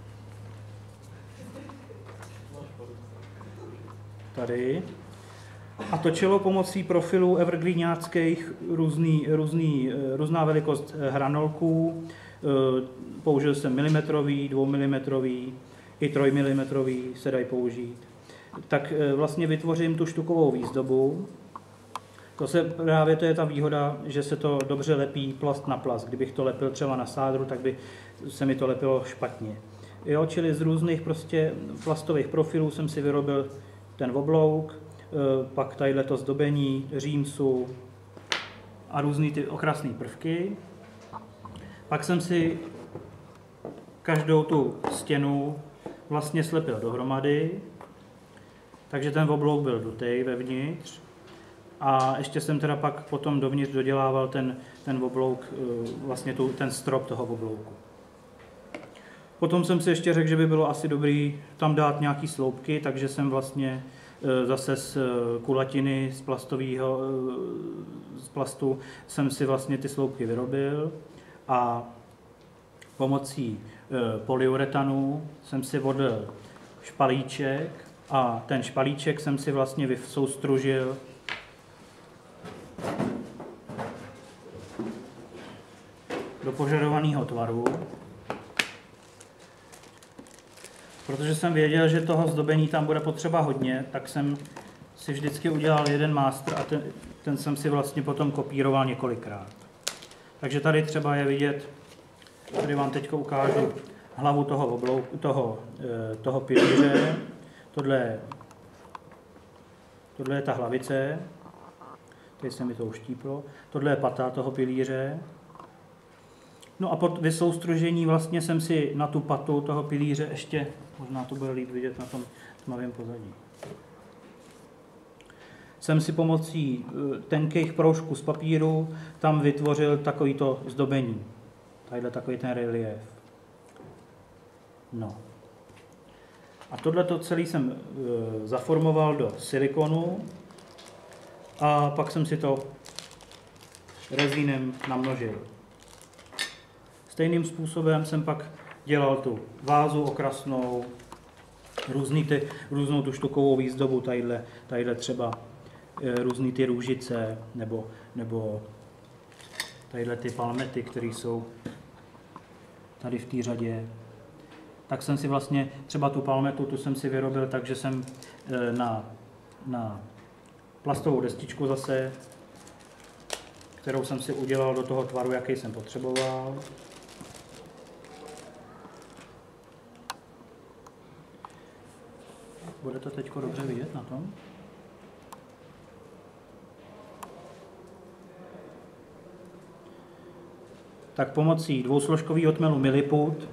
Tady. A to čelo pomocí profilů evergreenáckých, různý, různý, různá velikost hranolků. Použil jsem milimetrový, dvoumilimetrový, i trojmilimetrový se dají použít. Tak vlastně vytvořím tu štukovou výzdobu. To se právě to je ta výhoda, že se to dobře lepí plast na plast. Kdybych to lepil třeba na sádru, tak by se mi to lepilo špatně. Jo, čili z různých prostě plastových profilů jsem si vyrobil ten oblouk, pak tadyhle to zdobení, římsu a různý ty okrasné prvky. Pak jsem si každou tu stěnu vlastně slepil dohromady, takže ten oblouk byl dutej vevnitř. A ještě jsem teda pak potom dovnitř dodělával ten, ten oblouk, vlastně tu, ten strop toho oblouku. Potom jsem si ještě řekl, že by bylo asi dobrý tam dát nějaký sloupky, takže jsem vlastně zase z kulatiny, z plastového, z plastu jsem si vlastně ty sloupky vyrobil a pomocí polyuretanu jsem si vodil špalíček a ten špalíček jsem si vlastně vysoustružil do požadovaného tvaru. Protože jsem věděl, že toho zdobení tam bude potřeba hodně, tak jsem si vždycky udělal jeden master a ten, ten jsem si vlastně potom kopíroval několikrát. Takže tady třeba je vidět, tady vám teď ukážu hlavu toho oblouku, toho, toho pilíře. Tohle, tohle je ta hlavice, tady se mi to uštíplo. Tohle je pata toho pilíře. No a po vysoustružení vlastně jsem si na tu patu toho pilíře ještě, možná to bude líp vidět na tom tmavém pozadí, jsem si pomocí tenkých proužků z papíru tam vytvořil takovýto zdobení. Tadyhle takový ten relief. No. A tohleto celý jsem e, zaformoval do silikonu a pak jsem si to rezínem namnožil. Stejným způsobem jsem pak dělal tu vázu okrasnou, různý ty, různou tu štukovou výzdobu, tadyhle, tadyhle třeba e, různý ty růžice, nebo, nebo tadyhle ty palmety, které jsou tady v té řadě. Tak jsem si vlastně třeba tu palmetu, tu jsem si vyrobil tak, že jsem e, na, na plastovou destičku zase, kterou jsem si udělal do toho tvaru, jaký jsem potřeboval. Bude to teď dobře vidět na tom? Tak pomocí dvousložkového tmelu Milliput,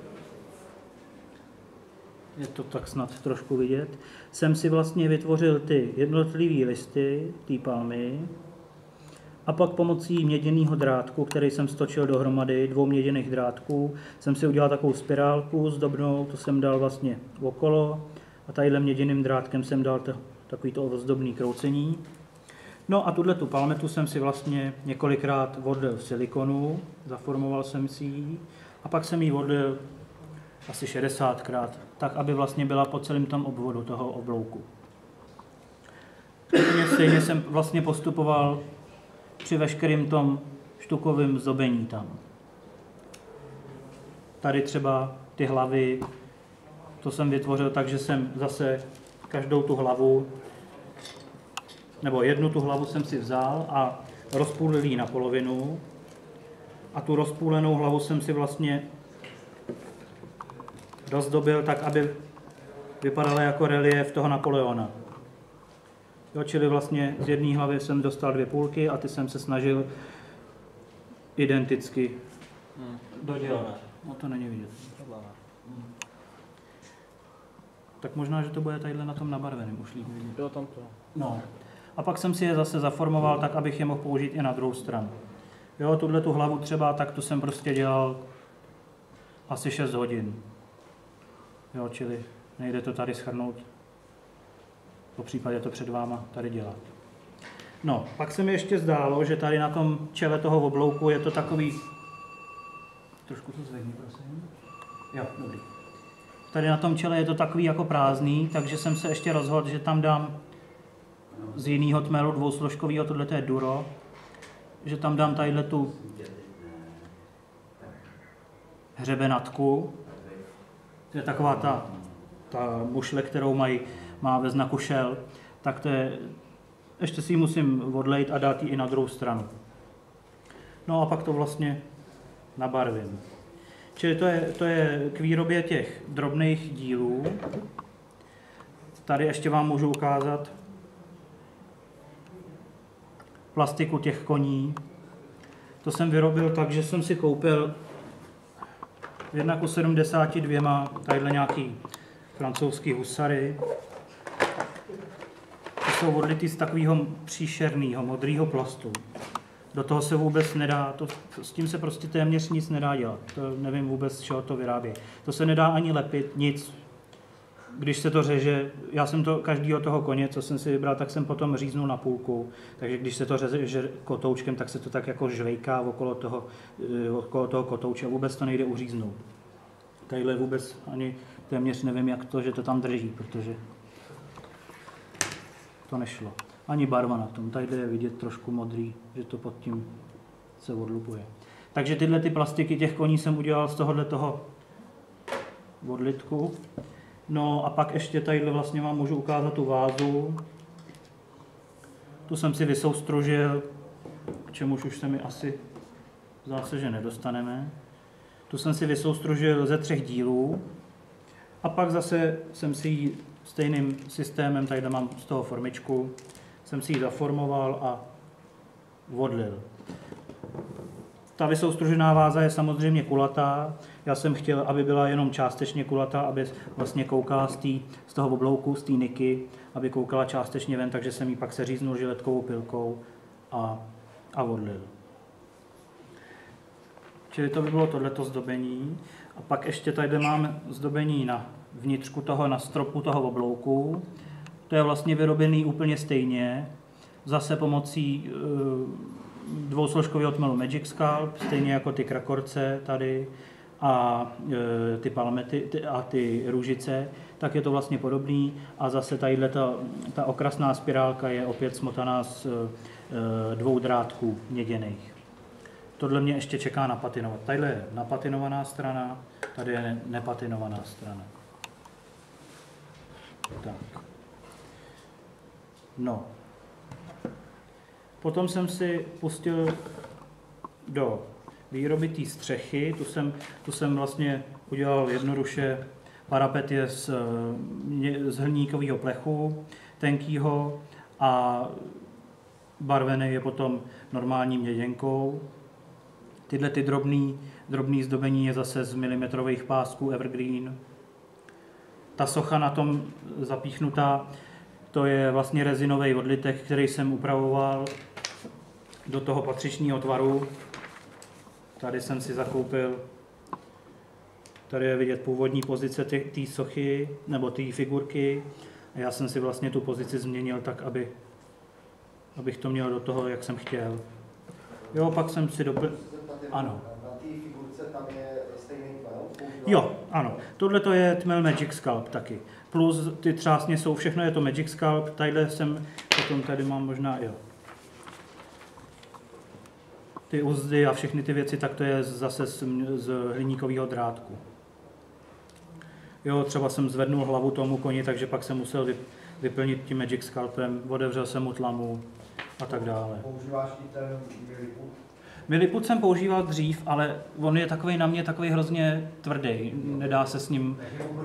je to tak snad trošku vidět, jsem si vlastně vytvořil ty jednotlivé listy té palmy a pak pomocí měděného drátku, který jsem stočil dohromady, dvou měděných drátků, jsem si udělal takovou spirálku zdobnou, to jsem dal vlastně okolo a tadyhle měděným drátkem jsem dal to, takovýto ozdobný kroucení. No a tuhle tu palmetu jsem si vlastně několikrát vodil v silikonu, zaformoval jsem si ji a pak jsem ji vodil asi šedesátkrát, tak aby vlastně byla po celém tom obvodu toho oblouku. Úplně stejně jsem vlastně postupoval při veškerým tom štukovém zdobení tam. Tady třeba ty hlavy, to jsem vytvořil tak, že jsem zase každou tu hlavu, nebo jednu tu hlavu jsem si vzal a rozpůlil ji na polovinu. A tu rozpůlenou hlavu jsem si vlastně rozdobil tak, aby vypadala jako relief toho Napoleona. Jo, čili vlastně z jedné hlavy jsem dostal dvě půlky a ty jsem se snažil identicky Hmm. dodělat. No to není vidět. Tak možná, že to bude tadyhle na tom nabarveném už líp vidět. Jo, tam to. No. A pak jsem si je zase zaformoval tak, abych je mohl použít i na druhou stranu. Jo, tuhle tu hlavu třeba, tak tu jsem prostě dělal asi šest hodin. Jo, čili nejde to tady shrnout. Po případě to před váma tady dělat. No, pak se mi ještě zdálo, že tady na tom čele toho oblouku je to takový... Trošku to zvedni, prosím. Jo, dobrý. Tady na tom čele je to takový jako prázdný, takže jsem se ještě rozhodl, že tam dám z jiného tmelu dvousložkového, tohle je duro, že tam dám tadyhle tu hřebenatku. To je taková ta, ta mušle, kterou mají, má ve znaku Shell, tak to je, ještě si ji musím odlejt a dát ji i na druhou stranu. No a pak to vlastně nabarvím. Čili to je, to je k výrobě těch drobných dílů. Tady ještě vám můžu ukázat plastiku těch koní. To jsem vyrobil tak, že jsem si koupil jedna ku sedmdesáti dvěma tadyhle nějaký francouzský husary. To jsou odlitý z takového příšerného modrého plastu. Do toho se vůbec nedá, to, s tím se prostě téměř nic nedá dělat. To nevím vůbec, z čeho to vyrábí. To se nedá ani lepit, nic. Když se to řeže, já jsem to každýho toho koně, co jsem si vybral, tak jsem potom říznul na půlku. Takže když se to řeže kotoučkem, tak se to tak jako žvejká okolo toho, okolo toho kotouče. Vůbec to nejde uříznout. Tadyhle vůbec ani téměř nevím, jak to, že to tam drží, protože to nešlo. Ani barva na tom. Tady je vidět trošku modrý, že to pod tím se odlupuje. Takže tyhle ty plastiky těch koní jsem udělal z tohohle toho odlitku. No a pak ještě tadyhle vlastně vám můžu ukázat tu vázu. Tu jsem si vysoustružil, k čemuž už se mi asi zdá se, že nedostaneme. Tu jsem si vysoustružil ze třech dílů. A pak zase jsem si ji stejným systémem, tady mám z toho formičku, jsem si ji zaformoval a odlil. Ta vysoustružená váza je samozřejmě kulatá. Já jsem chtěl, aby byla jenom částečně kulatá, aby vlastně koukala z, tý, z toho oblouku, z té niky, aby koukala částečně ven, takže jsem ji pak seříznul žiletkovou pilkou a, a odlil. Čili to by bylo tohleto zdobení. A pak ještě tady máme zdobení na vnitřku toho, na stropu toho oblouku. To je vlastně vyrobený úplně stejně, zase pomocí e, dvousložkového tmelu Magic Sculpt, stejně jako ty krakorce tady a e, ty palmety ty, a ty růžice, tak je to vlastně podobný. A zase tadyhle ta, ta okrasná spirálka je opět smotaná z e, dvou drátků měděných. Tohle mě ještě čeká napatinovat. Tadyhle je napatinovaná strana, tady je nepatinovaná strana. Tak. No. Potom jsem si pustil do výroby té střechy. Tu jsem, tu jsem vlastně udělal jednoduše. Parapet je z, z hliníkového plechu, tenkýho, a barvený je potom normální měděnkou. Tyhle ty drobný, drobný zdobení je zase z milimetrových pásků Evergreen. Ta socha na tom zapíchnutá, to je vlastně rezinový odlitek, který jsem upravoval do toho patřičného tvaru. Tady jsem si zakoupil, tady je vidět původní pozice té sochy, nebo té figurky. A já jsem si vlastně tu pozici změnil tak, aby, abych to měl do toho, jak jsem chtěl. Jo, pak jsem si doplnil. Ano. Na té figurce tam je stejný tmel? Jo, ano. Tohle to je tmel Magic Sculpt taky. Plus ty třásně jsou, všechno je to Magic Sculpt. Tadyhle jsem, potom tady mám možná, jo. Ty uzdy a všechny ty věci, tak to je zase z, z hliníkového drátku. Jo, třeba jsem zvednul hlavu tomu koni, takže pak jsem musel vyplnit tím Magic Sculptem, otevřel jsem mu tlamu a tak dále. Používáš i ten Milliput? Milliput jsem používal dřív, ale on je takový na mě takový hrozně tvrdý, nedá se s ním...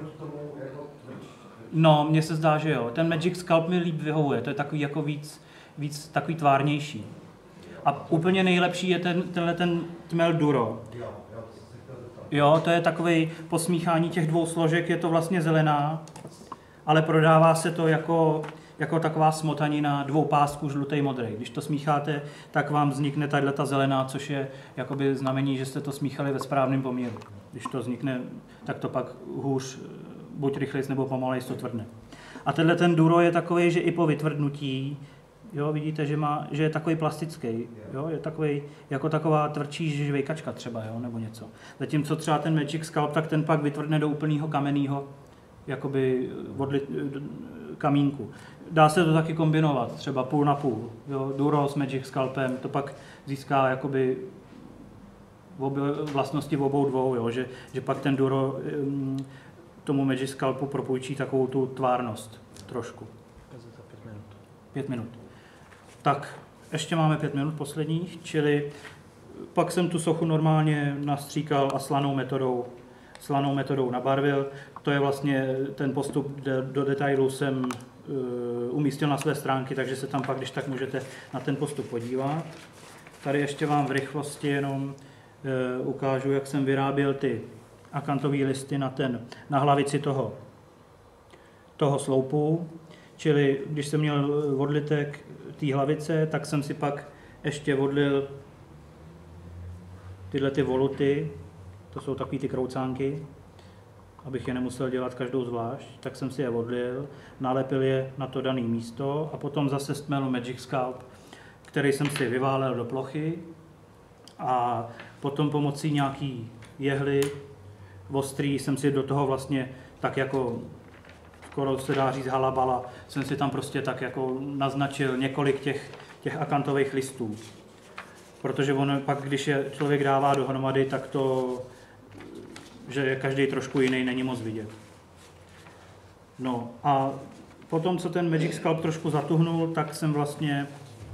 No, mně se zdá, že jo. Ten Magic Sculpt mi líp vyhovuje, to je takový jako víc, víc takový tvárnější. A úplně nejlepší je ten, tenhle ten tmel Duro. Jo, jo, to jsem se chtěl zeptat. Jo, to je takový posmíchání těch dvou složek, je to vlastně zelená, ale prodává se to jako, jako taková smotanina dvou pásků žlutý modrý. Když to smícháte, tak vám vznikne tato zelená, což je jakoby znamení, že jste to smíchali ve správném poměru. Když to vznikne, tak to pak hůř, buď rychlejc nebo pomalejc to tvrdne. A tenhle ten Duro je takový, že i po vytvrdnutí, jo, vidíte, že, má, že je takový plastický, jo, je takový, jako taková tvrdší žvejkačka třeba, jo, nebo něco. Zatímco třeba ten Magic Sculpt, tak ten pak vytvrdne do úplného kamenného, jakoby odli, kamínku. Dá se to taky kombinovat, třeba půl na půl, jo, Duro s Magic Sculptem, to pak získá jakoby obě, vlastnosti v obou dvou, jo, že, že pak ten Duro um, tomu Magic Sculptu propůjčí takovou tu tvárnost trošku. Pět minut. Pět minut. Tak, ještě máme pět minut posledních, čili pak jsem tu sochu normálně nastříkal a slanou metodou, slanou metodou nabarvil. To je vlastně ten postup, do, do detailů jsem uh, umístil na své stránky, takže se tam pak, když tak můžete na ten postup podívat. Tady ještě vám v rychlosti jenom uh, ukážu, jak jsem vyráběl ty akantové listy na, ten, na hlavici toho, toho sloupu. Čili když jsem měl odlitek té hlavice, tak jsem si pak ještě odlil tyhle ty voluty, to jsou takový ty kroucánky, abych je nemusel dělat každou zvlášť, tak jsem si je odlil, nalepil je na to dané místo a potom zase stmel Magic Sculpt, který jsem si vyválel do plochy a potom pomocí nějaký jehly ostrý jsem si do toho vlastně tak jako skoro se dá říct halabala, jsem si tam prostě tak jako naznačil několik těch, těch akantových listů. Protože on pak, když je člověk dává dohromady, tak to, že je každý trošku jiný, není moc vidět. No a potom, co ten Magic Sculpt trošku zatuhnul, tak jsem vlastně,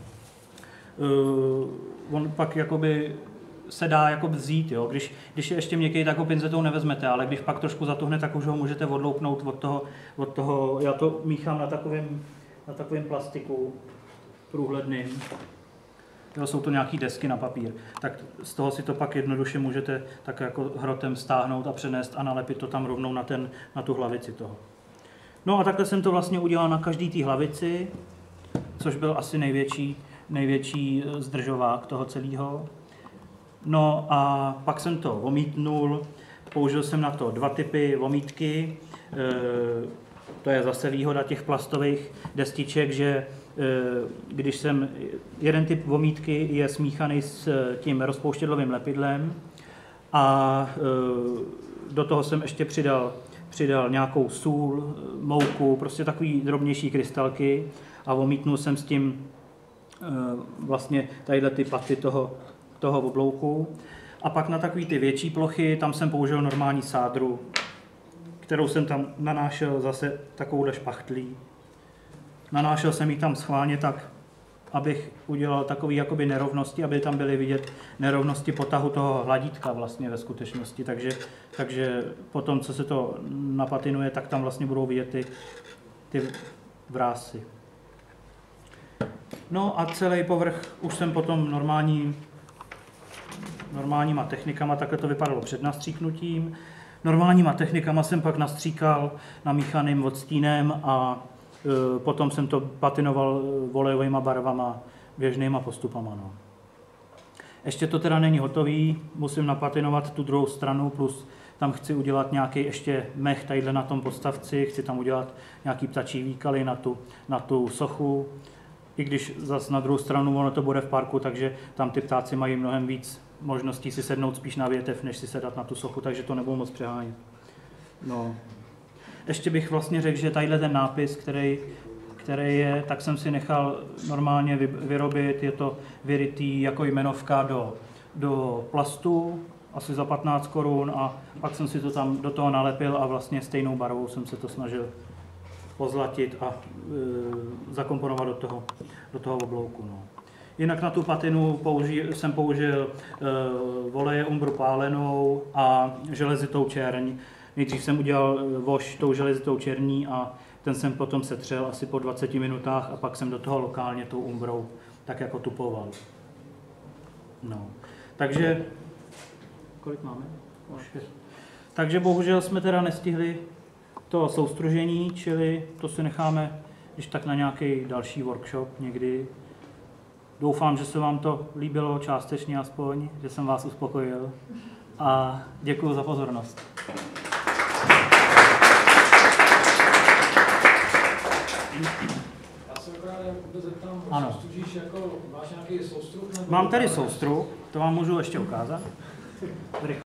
uh, on pak jakoby se dá jako vzít, jo. Když, když je ještě měkký, tak ho pinzetou nevezmete, ale když pak trošku zatuhne, tak už ho můžete odloupnout od toho, od toho, já to míchám na takovém, na takovém plastiku průhledným. Jo, jsou to nějaké desky na papír, tak z toho si to pak jednoduše můžete tak jako hrotem stáhnout a přenést a nalepit to tam rovnou na, ten, na tu hlavici toho. No a takhle jsem to vlastně udělal na každý té hlavici, což byl asi největší, největší zdržovák toho celého. No a pak jsem to omítnul, použil jsem na to dva typy omítky, e, to je zase výhoda těch plastových destiček, že e, když jsem, jeden typ omítky je smíchaný s tím rozpouštědlovým lepidlem a e, do toho jsem ještě přidal, přidal nějakou sůl, mouku, prostě takový drobnější krystalky a omítnul jsem s tím e, vlastně tadyhle ty paty toho, toho oblouku. A pak na takové ty větší plochy, tam jsem použil normální sádru, kterou jsem tam nanášel zase takovouhle špachtlí. Nanášel jsem ji tam schválně tak, abych udělal takové jakoby nerovnosti, aby tam byly vidět nerovnosti potahu toho hladítka vlastně ve skutečnosti. Takže, takže potom, co se to napatinuje, tak tam vlastně budou vidět ty, ty vrásy. No a celý povrch už jsem potom normální normálníma technikama, takhle to vypadalo před nastříknutím. Normálníma technikama jsem pak nastříkal namíchaným odstínem a e, potom jsem to patinoval olejovými barvama, běžnýma postupama. No. Ještě to teda není hotový, musím napatinovat tu druhou stranu, plus tam chci udělat nějaký ještě mech tadyhle na tom podstavci, chci tam udělat nějaký ptačí výkaly na tu, na tu sochu, i když zase na druhou stranu ono to bude v parku, takže tam ty ptáci mají mnohem víc možností si sednout spíš na větev, než si sedat na tu sochu, takže to nebudu moc přehánět. No. Ještě bych vlastně řekl, že tadyhle ten nápis, který, který je, tak jsem si nechal normálně vyrobit, je to vyrytý jako jmenovka do, do plastu, asi za patnáct korun a pak jsem si to tam do toho nalepil a vlastně stejnou barvou jsem se to snažil pozlatit a e, zakomponovat do toho, do toho oblouku. No. Jinak na tu patinu použi, jsem použil e, voleje umbru pálenou a železitou čerň. Nejdřív jsem udělal voš tou železitou černí a ten jsem potom setřel asi po dvaceti minutách a pak jsem do toho lokálně tou umbrou tak jako tupoval. No, takže, kolik máme? Už takže bohužel jsme teda nestihli to soustružení, čili to si necháme když tak na nějaký další workshop někdy. Doufám, že se vám to líbilo částečně aspoň, že jsem vás uspokojil a děkuji za pozornost. Já se akorát zeptám, ano. Soustružíš jako, máš nějaký soustruh? Mám tady soustruh, to vám můžu ještě ukázat. Tady